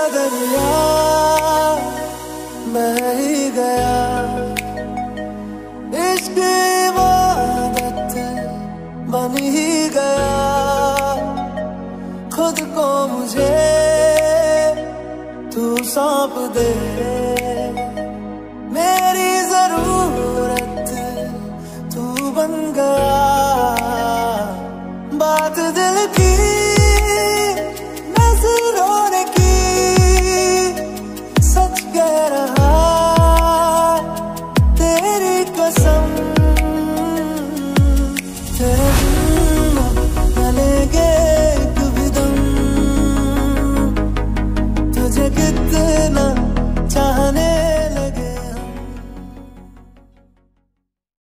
दरिया बह ही गया, इश्क इबादत बन ही गया। खुद को मुझे तू सौंप दे, मेरी जरूरत तू बन गया। बात दिल की